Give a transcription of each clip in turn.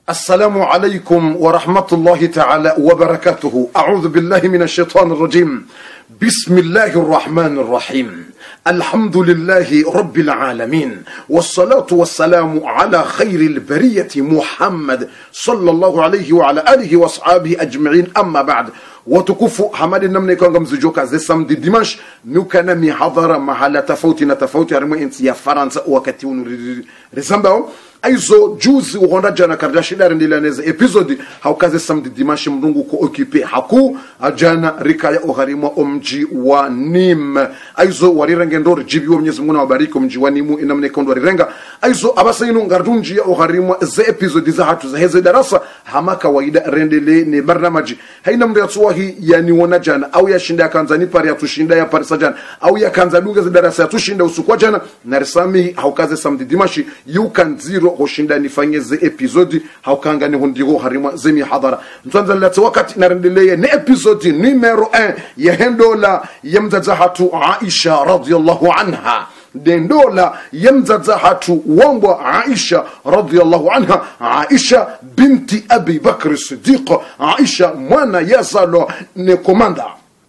السلام عليكم ورحمة الله تعالى وبركاته. أعوذ بالله من الشيطان الرجيم. بسم الله الرحمن الرحيم. الحمد لله رب العالمين، والصلاة والسلام على خير البرية محمد صلى الله عليه وعلى آله وأصحابه أجمعين. أما بعد، watukufu hamadi namna ikonga mzijoka ze samedi dimanche nukana mihadhara mahala tofauti na tofauti harimu inti ya Faransa wakati unu rizambao aizo juzi ugonda jana kardashi darindila neza episode haukaze samedi dimanche mrungu ko okipe haku ajana rikaya uharimwa omji wa Nim aizo warirengendo jibi wa Mwenyezi Mungu na wabariki omji wa Nimu inamna ikondo warirenga aizo abasa inu ngardunji ya uharimwa ze episode za hatu za heze darasa hamaka waida rendele ni barnamaji haina mri atuwahi yani wana jana au ya shinda ya kanzani pari ya tushinda ya parisa jana au ya kanzadunga za darasa ya tushinda usukwa jana na risami haukaze samedi dimanche yukan zero hoshinda nifanyeze episode haukanga ni hundigo harima zemi hadara mtuanza lati wakati narendeleye ni episode numero 1 ya hendola yamzazahatu Aisha radiyallahu anha dendola yamzazahatu wambwa Aisha radiyallahu anha Aisha binti Abi Bakr Siddiq Aisha mwana yazalo ne komanda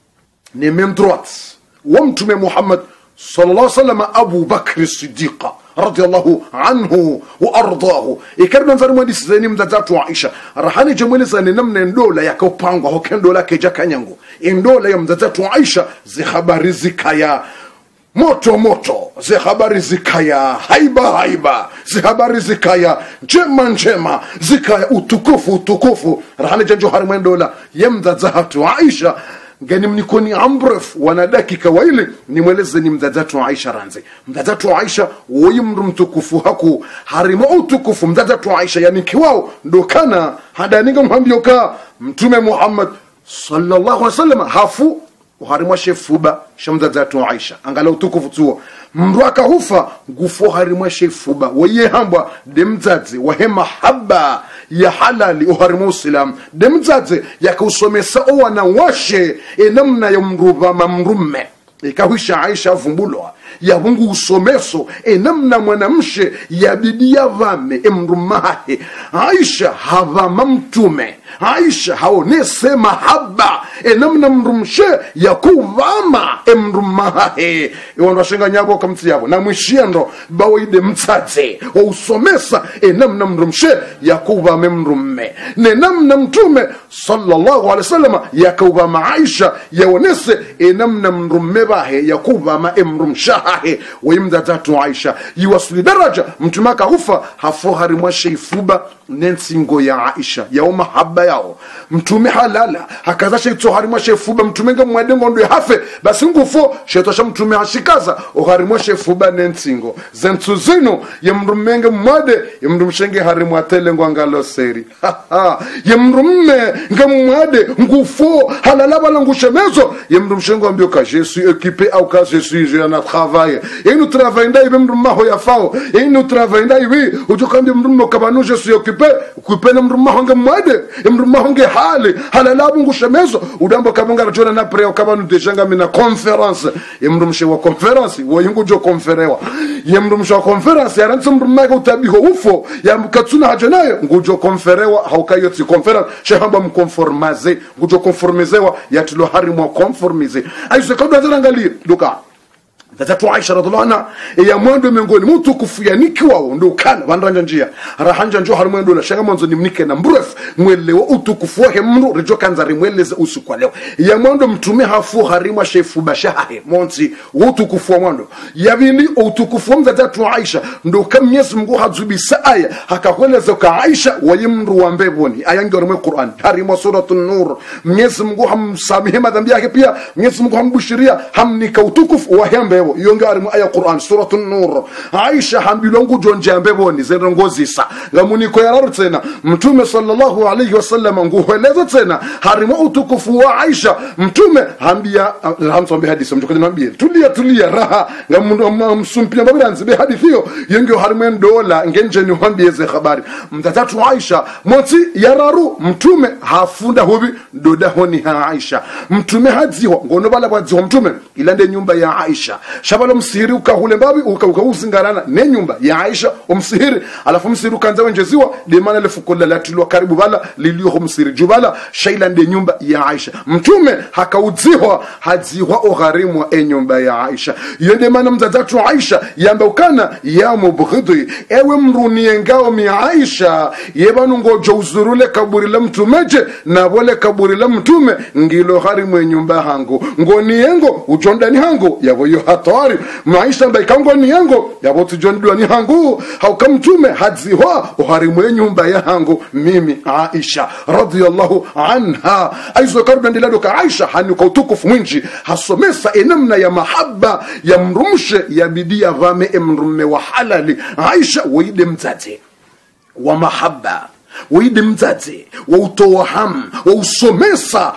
ne même droite wa mtume Muhammad sallallahu alaihi wasallam Abu Bakr Siddiq radiyallahu anhu wa ardahu ikarna nzari mwandisi zeni mzazatu Aisha rahani jemweleza ni namna ndola yakopangwa hokendola keja kanyangu ndola ya mzazatu Aisha zihabari zikaya moto moto zihabari zikaya haiba zihabari zikaya njema zikaya utukufu rahani janjo harimu ndola ya mzazatu Aisha gani mnikoni ambref wana dakika waili nimweleze ni mzazatu Aisha ranze mzazatu Aisha woyimru mtukufu haku harima utukufu mzazatu Aisha yani kiwao ndokana hadaninga mhambioka mtume Muhammad sallallahu alaihi wasallam hafu uharimwa shefuba shamzazatu Aisha angala utukufu tuo mrwaka hufa gufo harimwa shefuba woye hambwa demzazi wahema haba ya halali uharimu usilam demzazi yakausomesa owana washe enamna ya mruba mamrumme ikawisha Aisha vumbulwa ya hungu usomeso enamna mwanamshe ya bidia vame emrumahe Aisha havama mtume Aisha haonese mahaba enamna mrumshe ya kuvama emrumahe iwandwashenga nyago kamti yabo na mwishiendo bawaide mtsatse wa usomesa enamna mrumshe ya kuvama emrumme nenamna mtume sallallahu alaihi wasallam ya kuvama Aisha yaonese enamna mrumme bahe ya kuvama emrumshahe wimdazatu Aisha yiwasuli daraja mtumaka hufa hafohari mwashe ifuba nensingo ya Aisha ya mahaba yao mtume halala hakaza sheito harimwa shefuba mtume nga mwadengo ndo hafe basi ngufo sheito mtume hashikaza oharimwa shefuba nensingo zentu zino yemrumenga mwade yemrumshenge harimwa telengo angalo seri yemrumme nga mwade ngufo halala bala ngushemezo yemrumshengo ambioka je suis occupé au cas je suis en travail et nous travaillons ndai bemrumma ho yafao et nous travaillons ndai oui ujokambi mrummo kabanu je suis occupé na mrumma honga mwade mrumma honge hali halala ngushemezo udambo kabunga rajona na preo kabanu dejanga mina conference yemrumshe wa conference woyingu jo conferewa yemrumshe wa conference yarantsum mrumma ga utabiho ufo yamkatsuna hajenayo ngujo conferewa haukayoti conference shehamba mkonformaze ngujo conformizewa yatilo harimwa conformize aizo kabla zangalie duka Tazatu Aisha radhiallahu anha ya mwendo miongoni mtu kufuyaniki wao ndo kana bandanja njia rahanja njo harimu ndo la shanga mwanzo ni mnike na mbref mwelewa utukufu wake mru rejo kanzari mweleze usiku leo ya mwendo mtume hafu harima shefu bashahe monti utukufu wa mwendo ya vili utukufu mzatatu Aisha ndo kama Mwenyezi Mungu hazubisa aya hakakweleza ka Aisha wayimru wa mbeboni aya ngoro mwe Qur'an harima suratul nur Mwenyezi Mungu hamsamehe madhambi yake pia Mwenyezi Mungu hambushiria hamnika utukufu wa hembe yonga arimu aya Qur'an suratul nur Aisha hambilongu jonje ambeboni zerongozi sa ngamuniko yararu tena mtume sallallahu alayhi wasallam nguheleza tena harimu utukufu wa Aisha mtume hambia hamsombe hadithi mtukufu mwambie tulia raha ngamundu msumpia babiranzi be hadithi hiyo yonga harimu ndola ngenje ni mwambie ze habari mtatatu Aisha moti yararu mtume hafunda hobi doda honi ha Aisha mtume hadziwa ngono bala badziwa mtume ilande nyumba ya Aisha shabalo msihiri ukahule mbabi ukauzingarana ne nyumba ya Aisha umsihiri alafu msihiri ukanza wenjeziwa limana lefukola latilwa karibu bala liliyo msihiri jubala shaila nde nyumba ya Aisha mtume hakaudzihwa hadzihwa ogharimu wa nyumba ya Aisha yende mana mzadzatu Aisha yamba ukana ya mubghidi ewe mrunie ngao mi Aisha yebanu ngojo uzurule kaburi la mtumeje na wole kaburi la mtume ngilo gharimu nyumba hangu ngoni yengo ujondani hangu yabo yo hatari Aisha mba ikango ni yango yabo tujondwa ni hangu haukamtume hadzihwa ogharimu nyumba ya hangu mimi Aisha radhiyallahu anha aizo karbu ndilado ka Aisha hani kwa utukufu mwinji hasomesa enamna ya mahaba ya mrumshe ya bidia vame mrumme wa halali Aisha waide mzazi wa mahaba waide mzazi wa utoham wa usomesa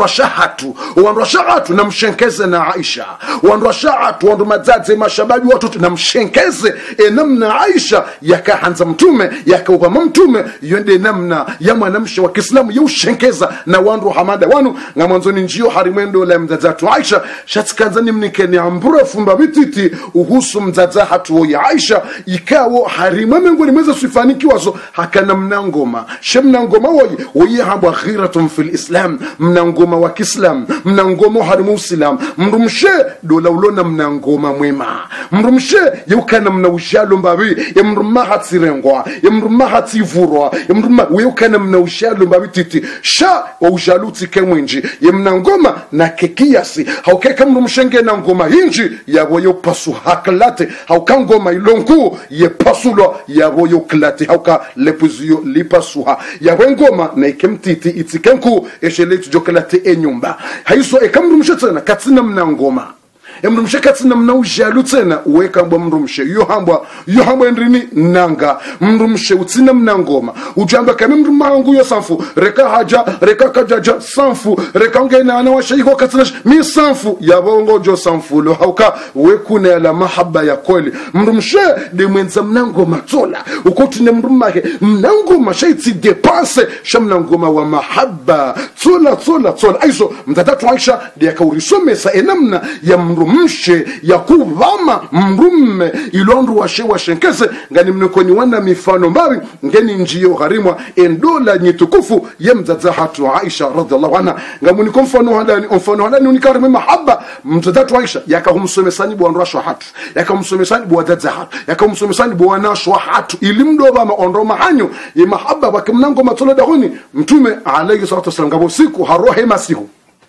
wanrashahatu na mshenkeze na Aisha wanrashahatu wandu mazazi mashababi watu na mshenkeze enamna Aisha yakahanza mtume yakaupama mtume yende namna ya mwanamshe wa Kiislamu ya ushenkeza na wandu hamada wanu nga mwanzoni njio harimendo la mzazatu Aisha shatikanzani mnikeni ambura fumba vititi uhusu mzazahatu ya Aisha ikawo harimame ngoni mweza suifaniki wazo hakana mnangoma shemnangoma woye hambwa ghiratun fil Islam mnangoma wa Kiislam mnangoma harimu Islam mrumshe dola ulona mnangoma mwema mrumshe yukana mnaushalo mbabi ya mrumma hatsirengwa ya mrumma hatsivurwa ya mrumma yukana mnaushalo mbabi titi sha wa ushaluti kemwenji ya mnangoma na kekiasi haukeka mrumshenge na ngoma hinji ya woyo pasu haklate haukangoma ilonku ye pasulwa ya woyo klate hauka lepuzio lipasuha ya wengoma na ikemtiti itikenku esheletu jokalate enyumba haiso ekamrumshe tena katsina mnangoma emrumshe katsina mnaujalu tena uweka mbwa mrumshe yohambwa ndrini nanga mrumshe utsina mnangoma ujamba kame mrumangu yo sanfu reka haja reka kajaja sanfu reka ngena ana washaiko katsina mi sanfu ya bongo jo sanfu lo hauka wekune la mahaba ya kweli mrumshe de mwenza mnangoma tola ukotine mrumake mnangoma shaiti depanse shamnangoma wa mahaba tola aiso mtadatu Aisha de yakaurisomesa enamna ya mrumshe ya kuvama mrumme ilondu wa shenkese ngani mnekoni wana mifano mbabi ngeni njio gharimwa endola nyitukufu ya mzadzahatu Aisha radhiallahu anha ngamuni mfano hadani unikarime mahaba mzadzahatu Aisha yakahumsomesani bwanrashwa hatu yakamsomesani bwadadzahatu yakamsomesani bwanashwa hatu ilimdoba maondo mahanyo ya mahaba bakimnango matola dahoni mtume alayhi salatu wasallam ngabo siku harohe masiku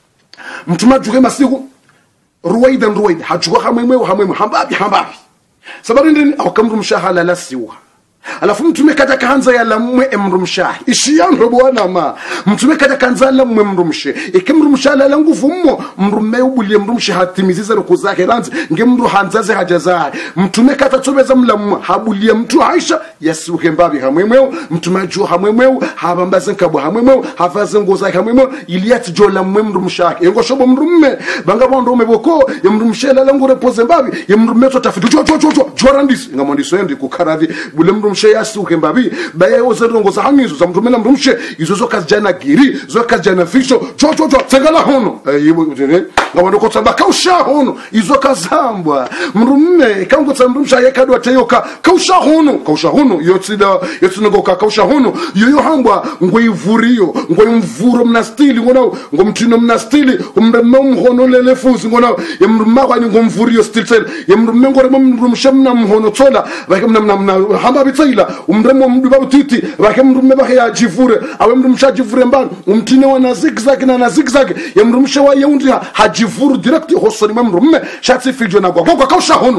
mtume juge masiku ruwaidan hajuwa hamwemwe hambabi sabari ndini akamrumsha halala siwa alafu mtume kata kanza ya lamwe emrumsha ishiyanro bwana ma mtume kata kanza lamwe mrumshe ikimrumsha la nguvu mmo mrume ubulie mrumshe hatimiziza ruku zake ranzi ngemru hanzaze hajaza mtume kata tobeza mlamu habulie mtu Aisha yasuke mbabi hamwemwe mtume juu hamwemwe habambaze nkabo hamwemwe hafaze ngoza hamwemwe iliyati jola mrumsha yengo shobo mrume banga bondo umeboko yemrumshe la ngure poze mbabi yemrume totafitu jorandis ngamondiso endi kukaradhi bule mrumshe yasuke mbabi baye ozerongo za hamizo za mtumela mrumshe izo kazjana giri zo kazjana fisho tsengala hono yibo utene ngabando kotsamba kausha hono izo kazambwa mrumme kango tsamrumsha yakadwa teyoka kausha hono yotsinago kausha hono yoyo hambwa ngoivuriyo ngoimvuro mnastili ngomtino mnastili umremme umhono lelefuzi yemrumma kwani ngomvuriyo stilsel yemrumme ngoremo mrumshe mna mhono tsola bakemna hamba bitsaila umremo mduba titi bakemrumme bakaya jivure awe mrumsha jivure mbana umtine wana zigzag na zigzag yemrumsha wa yeundi hajivuru direct hosori mrumme shatsi fijo na kwa kausha hono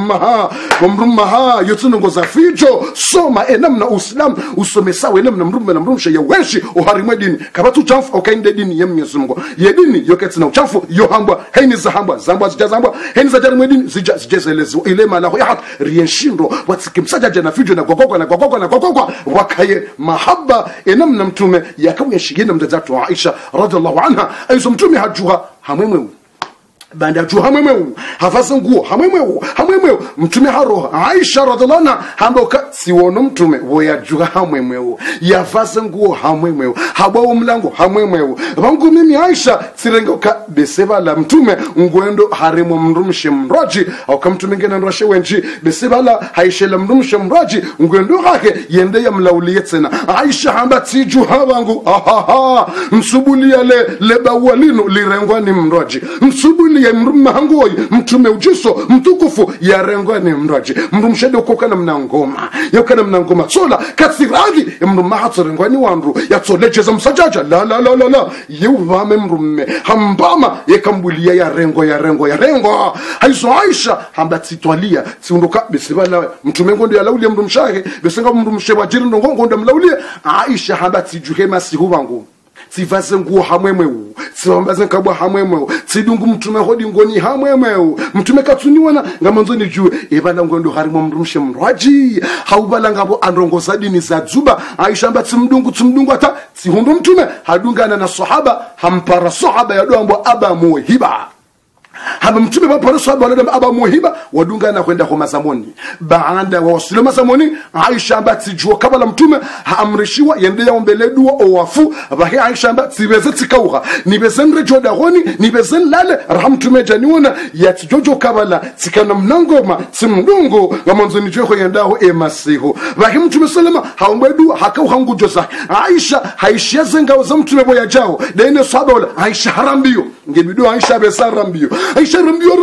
bomrumma ha yotsuno za fijo soma enamna uslam usomesawe enamna mrumme na mrumsha ya wenshi uharimwe dini kabatu chamfu okainde dini yemnyezu Mungu yedini yoketsina uchafu yohambwa haini zahambwa zijazambwa haini zajarimwe dini zijezelezwa ile malaho ya hak rienshindo watsikimsaja jana fijo na kwa wakaye mahaba enamna mtume yakaweshigina mdazatu Aisha radhiallahu anha aizo mtume hajuha hamwemwe banda ju hamwemeu havaza nguo hamwemeu mtume haro Aisha radhiallahu anha hamboka siwono mtume boya ju hamwemeu yavaza nguo hamwemeu habao mlango hamwemeu bangu mimi Aisha sirengoka beseba la mtume ngwendo harimo mrumshe mraji au kama mtume ngena ndoshe wenji beseba la Aisha la mrumshe mraji ngwendo gake yende ya mlauliye tena Aisha hamba tiju habangu msubuli le bawalino lirengwa ni mraji msubuli ya mrumahangoi mtume ujiso mtukufu ya rengwa ni mraji mrumshede ukokana mnangoma yokana mnangoma sola katsiragi mrumahatso rengwa ni wandu ya tsolecheza msajaja la yuvame mrume hambama yekambulia ya rengo haizo Aisha hamba titwalia siundoka besibala mtume ngondo ya laulia mrumshahe besenga mrumshe wajiri ndongo ndo mlaulia Aisha hamba tijuhema sihubangu sivaze nguo hamwemeu siwambaze kabwa hamwemeu sidungu mtume hodi ngoni hamwemeu mtume katsuniwana ngamanzoni juu ebala ngondo harimo mrumshe mraji haubala ngabo andongoza dini za zuba Aisha amba tumdungu ata sihundu mtume hadungana na sahaba hampara sahaba ya doambo aba muhiba haba mtume bapara sahaba wala aba muhiba wadungana kwenda kwa mazamoni baada wa wasilo mazamoni Aisha amba tijua kabla mtume haamrishiwa yende ya ombele dua owafu bahi Aisha amba tibeze tikauha nibezenre jodahoni nibezen lale rahamtume janiona yatijojo kabla tikana mnangoma simdungu ngamanzoni joko yendaho emasiho bahi mtume salama haombedu hakauha ngujoza Aisha haishiaze ngao za mtume boya jao dene sahaba wala Aisha harambio ngebidu Aisha besarambio Aisha rambio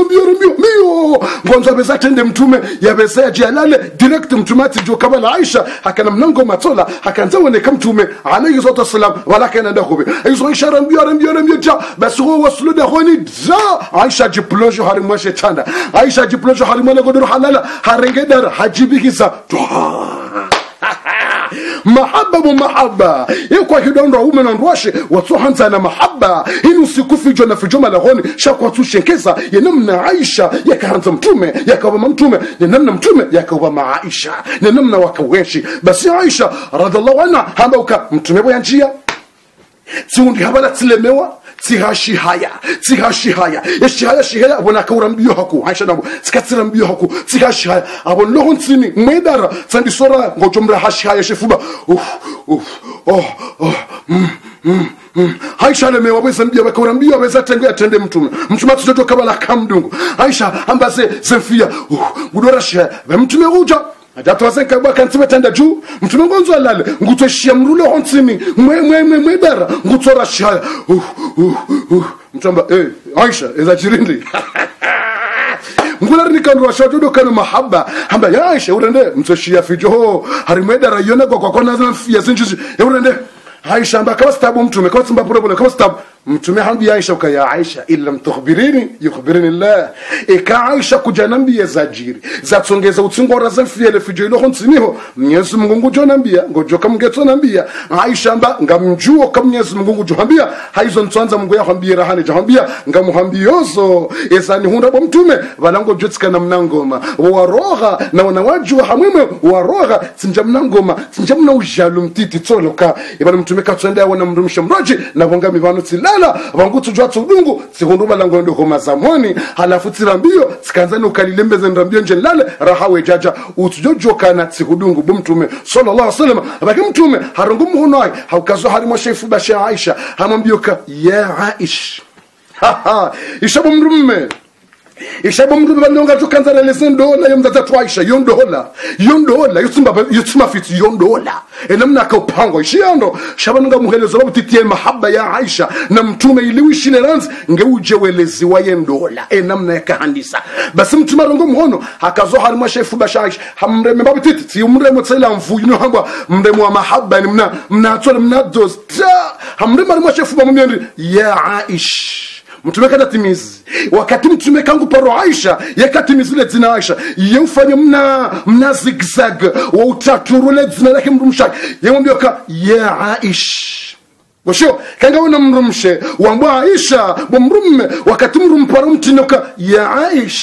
mio ngonzo beza tende mtume ya beza ya jalale direct mtume atijo kabla Aisha hakana mnango matola hakanza wone kamtume alayhi salatu wasalam wala kana ndakobe Aisha rambio ja basi ho wasulu da honi za Aisha jiplojo harimo shetanda Aisha jiplojo harimo na godoro halala harengedar hajibikisa mahaba yekwa hidondo umena ndwashe watsohanza na mahaba inu sikufijo na fijoma la honi shakwa tushenkeza yenamna Aisha yakahanza mtume yakawa mtume yenamna mtume yakawa Aisha yenamna wakaweshi basi Aisha radhiallahu anha hambauka mtume boya njia tsiundi habala tsilemewa tihashihaya shihaya abona kaurambio haku Aisha nabo tikatsirambio haku tihashihaya abon lohonsini mwedara tsandi sora ngojomra hashihaya shefuba Aisha lemewa besa mbia bakaurambio besa tende mtume tujojo kabala kamdungu Aisha ambaze zemfia gudora shihaya mtume uja Adatoa kabwa kantiwe tenda juu mtume ngonzo alale ngutweshia mrulo honsini mwedara ngutora shihaya mtamba Aisha eza jirindi ngula nikandwa shodo kana mahaba hamba ya Aisha urende mtweshia fijo harimwedara yona kwa kona zamfia sinjiji urende Aisha amba kwa stabu mtume kwa simba pole kwa stabu mtume hambi Aisha kwa ya Aisha illa mtukhbirini yukhbirini Allah eka Aisha kujanambia zajiri zatsongeza utsingora zamfiele fijo ilo honsiniho Mwenyezi Mungu ngujonambia ngojoka mgetonambia Aisha amba ngamjuo kama Mwenyezi Mungu ngujohambia haizo ntwanza Mungu yahambia rahani jahambia ngamuhambiozo esani hunda bo mtume balango jotska na mnangoma waroga na wanawajua hamweme waroga sinjamna ngoma sinjamna ujalu mtiti tsoloka ibana mtume katsenda wana mrumsha mroji na bonga mivano tsilala bangutu jwa tudungu sihunduba lango ndo homa zamoni halafu tirambio sikanzani ukalilembeze ndambio njelale rahawe jaja utujojo kana tsihudungu bumtume sallallahu alaihi wasallam baki mtume harungumu hunoi haukazo harimo shefu basha Aisha hamambioka ya Aisha ishabu mrume bandonga tukanza lesendo la yomza Aisha yondola yutsima fiti yondola enamna akaupango ishiyando shabanunga muhelezo babutitie mahaba ya Aisha na mtume iliwishile ranzi ngeuje welezi wa yendola enamna yakahandisa basi mtume rongo muhono hakazo harimo shefu basha Aisha hamreme babutiti ti umremo tsela mvuyino hangwa mremo wa mahaba ni mnatola mnadosta hamremo harimo shefu bamumyendi ya Aisha mtume kada timizi wakati mtume kangu paro Aisha yakatimizi le zina Aisha yufanye mna zigzag wa utaturule zina lake mrumsha yemwambia ya Aisha washo kanga wana mrumshe wambwa Aisha bomrumme wakati mrumparo mtinoka ya Aisha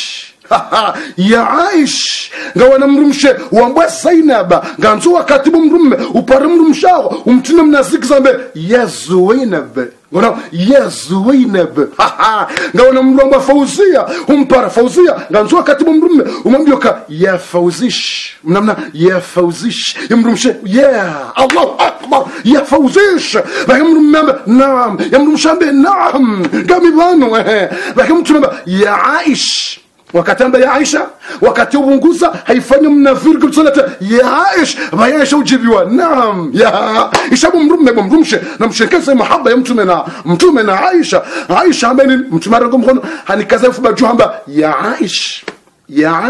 ya Aish ngawana mrumshe wambwa Zainaba nganzo wakati mrumme upare mrumshao umtine mnaziki zambe ya Zuwainab ngona ya Zuwainab ngawana mrumba Fauzia umpara Fauzia nganzo wakati mrumme umambioka ya Fauzish mnamna ya Fauzish mrumshe ya Allahu akbar ya Fauzish bagimrumme naam ya mrumshambe naam gamibano bagimtume ya Aish wakatamba ya Aisha wakati ubunguza haifanya mnafiri kusalata ya Aisha bayasha ujibiwa naam ya ishabu mrumshe na mshekeze mahaba ya mtume na Aisha ameni mtume rango mkono hanikaza fuba juhamba ya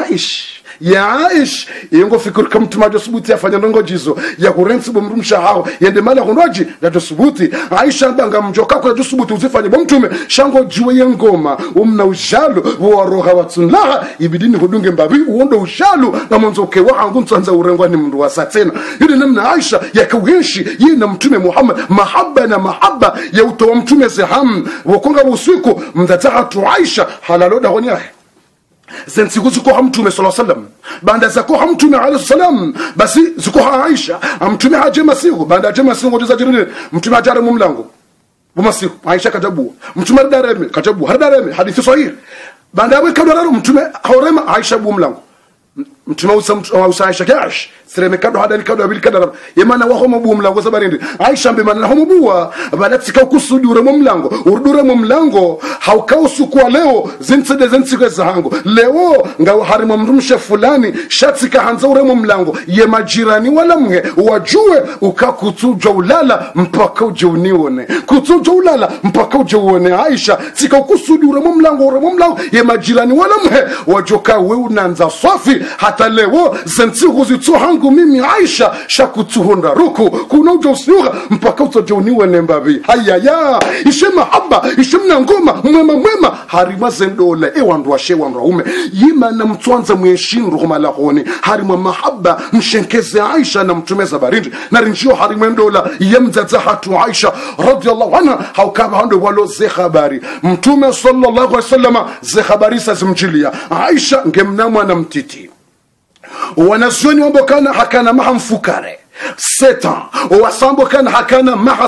Aish yengo fikiri kama mtumaji subuti afanya ndongo jizo ya kurensi bomrumsha hao yende mala honwaji la subuti Aisha banga mjoka kwa subuti uzifanye bomtume shango juwe yengoma umna ushalu wa roha watsunlaha ibidini hudunge mbabi uondo ushalu na mwanzoke wangu nsanza urengwani mndu wa satena yule namna Aisha yakauheshi yina mtume Muhammad mahaba ya utowa mtume zeham wakonga usiku mdatatu Aisha halaloda honyahe zensiku ziko mtume sallallahu alaihi wasallam banda zako mtume alayhi salam basi ziko Aisha mtume haje masiku banda haje masiku ngoja jirani mtume ajara mumlango bumasiku Aisha katabu mtume dareme katabu hadareme hadithi sahih banda we kadaro mtume horema Aisha bumlango mtume usa Aisha kash sireme kado hadali kado abili kadara yemana wa homo bumlango sabarindi Aisha mbemana homo buwa balatika kusudi ure mumlango urdure mumlango haukausu kwa leo zentsike zahango leo ngawo harimo mrumshe fulani shatika hanza ure mumlango ye majirani wala mwe wajue ukakutuja ulala mpaka ujiunione kutuja ulala mpaka ujione Aisha tika kusudi ure mumlango ye majirani wala mwe wajoka we unanza safi hata leo zentsiku zitohango mimi Aisha shakutuhonda ruku kuna ujosiuga mpaka utojiuniwe nembabi hayaya ishe mahaba ishe mnangoma mwema harima zendole ewandu wandu ume yima na mtuanza mweshindu humalahoni harima mahaba mshenkeze Aisha na mtumeza barindi na rinjio harima ndola yemzaza hatu Aisha radiyallahu anha haukaba hando walo ze habari mtume sallallahu alaihi wasallam ze habari sa zimjilia Aisha ngemnamwa na mtiti wanazuoni wambokana hakana maha mfukare 7 wasambo kana hakana maha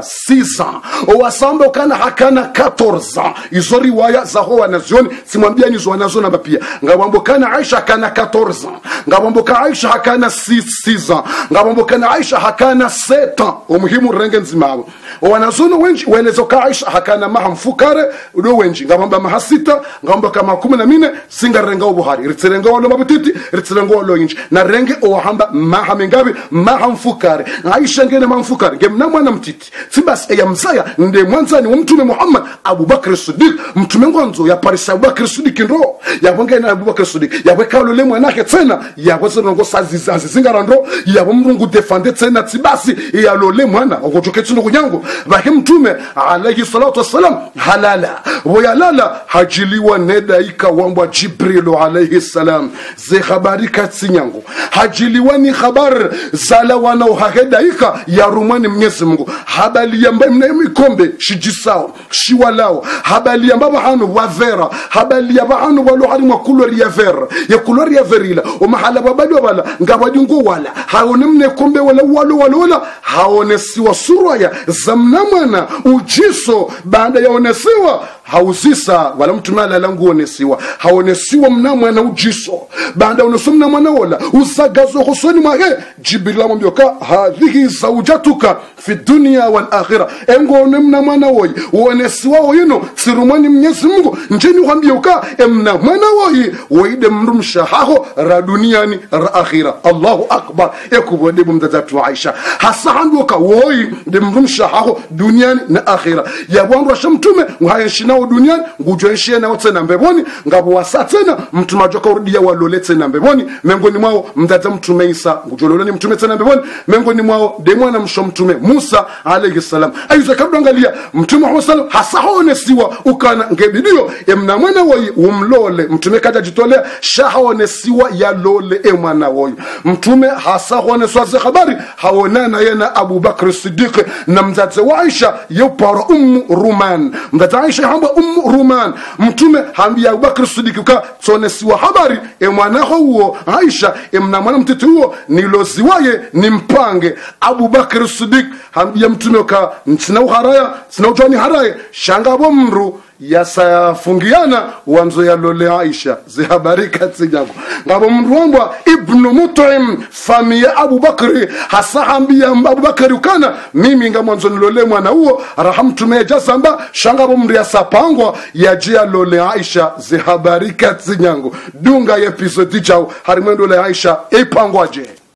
6 wasambo kana hakana 14 izo riwaya za ho wanazuoni simwambia nizo wanazuoni hapa pia ngabambo kana Aisha hakana 14 ngabambo kana Aisha hakana 6 ngabambo kana Aisha hakana 7 umuhimu renge nzimabo wanazuoni wengi welezo ka Aisha hakana maha mfukare udo wengi ngabamba maha 6 ngabamba kama 14 singa renga ubuhari ritserenga walo mabutiti ritserenga walo inji na renge ohamba maha mengabi maha mfukare Aisha ngene mfukare ngemna mwana mtiti sibasi ya mzaya nde mwanzani wa mtume Muhammad Abubakar Siddiq mtume ngwanzo ya Paris Abubakar Siddiq ndo yabonga na Abubakar Siddiq yabweka lole mwanake tena yabweza ngo sazizazi zingarando yabomrungu defende tena sibasi ya lole mwana okojoketu ndo kunyango baki mtume alayhi salatu wassalam halala wayalala hajiliwa nedaika wambwa Jibril alayhi salam ze habari katsinyango hajiliwa ni habar zala wana uhahedaika ya rumani Mwenyezi Mungu habali ya mikombe shijisao shiwalao habali ya mbaba hanu wavera habali ya bahanu walo harimwa kulori ya vera ya kulori ya verila o mahala babali wala ngabajungo wala haone mne kombe wala wala haone siwa suraya zamnamana ujiso baada ya onesiwa hauzisa wala mtumala langu onesiwa haonesiwa mnamwana ujiso baada onesumna mwana wala usagazo husoni mwage Jibril amwambia hadhihi zawjatuka fi dunya wal akhirah engone mna mwana woyi uonesiwa yino sirumani Mwenyezi Mungu njeni uambie emna mwana woyi woide mrumsha haho ra duniani ra akhirah Allahu akbar ekubode bumdatu Aisha hasahanduka woyi de mrumsha haho duniani na akhirah ya bwangu shamtume ngayeshina duniani ngujoeshie na tena mbeboni ngabo wasatena mtumajoka urudia walolete na mbeboni mengoni mwao mdata mtume Isa ngujololeni mtume tena bebon mengoni mwao de mwana msho mtume Musa alayhi salam aizo kabla angalia mtume Muhammad sallam hasahone siwa ukana ngebidio emna mwana woyi umlole mtume kaja jitolea shahone siwa ya lole mwana woyi mtume hasahone swaze habari haonana yena Abu Bakr Siddiq na mzazi wa Aisha yopara Ruman mzazi Aisha hamba Ruman mtume hambia Abu Bakr Siddiq ka tsone siwa habari mwana huo Aisha emna mwana mtete huo niloziwaye nimpange Abu Bakr Siddiq hambia mtume ka sina uharaya sina utani haraya shangabo mru yasafungiana wanzo ya lole Aisha zihabarika tsijangu ngabo mru wambwa Ibnu Mut'im famia Abu Bakr hasahambia Abu Bakr ukana mimi ngamwanzo nilole mwana huo rahamtume jasamba shangabo mru yasapangwa yajia lole Aisha zihabarika tsijangu dunga episode chao harimendo le Aisha ipangwaje.